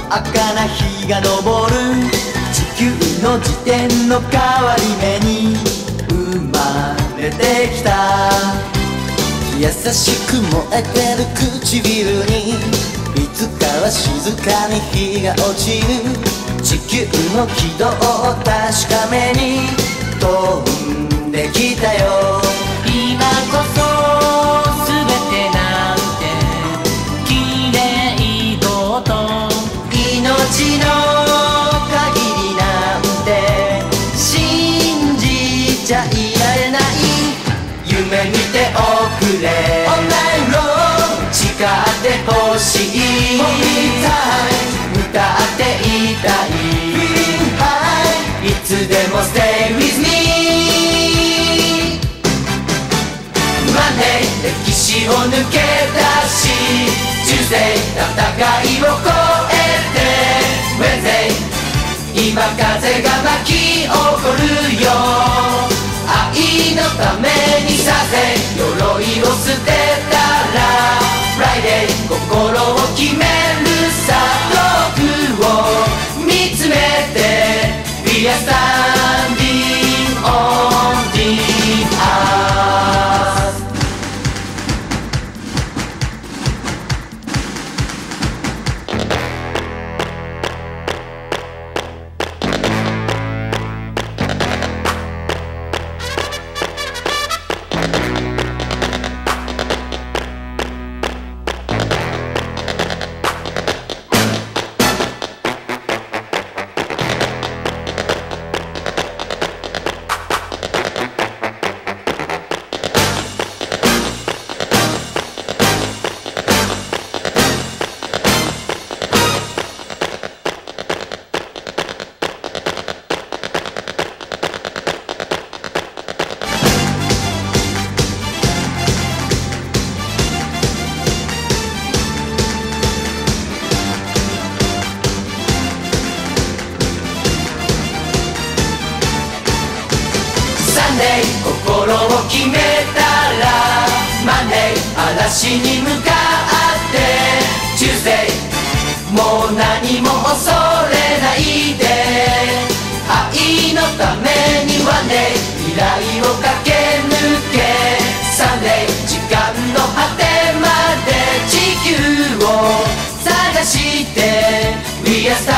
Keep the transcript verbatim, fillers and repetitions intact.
赤な日が昇る地球の自転の変わり目に生まれてきた。優しく燃えてる唇にいつかは静かに日が落ちる。地球の軌道を確かめに飛んできたよ。 今こそ全てなんて綺麗事、 命の限りなんて信じちゃいられない。夢見ておくれ All night long 誓ってほしい。 Hold me tight 歌っていたい。 Feeling high いつでも Stay with me。 Monday 歴史を抜け出し Tuesday 戦いを越えて Wednesday 今風が巻き起こるよ。愛のためにさせ鎧を捨てたら Friday 心を決めるさ。遠くを見つめて We are standing on the earth。 心を決めたら Monday 嵐に向かって Tuesday もう何も恐れないで。愛のために One day 未来を駆け抜け Sunday 時間の果てまで地球を探して We are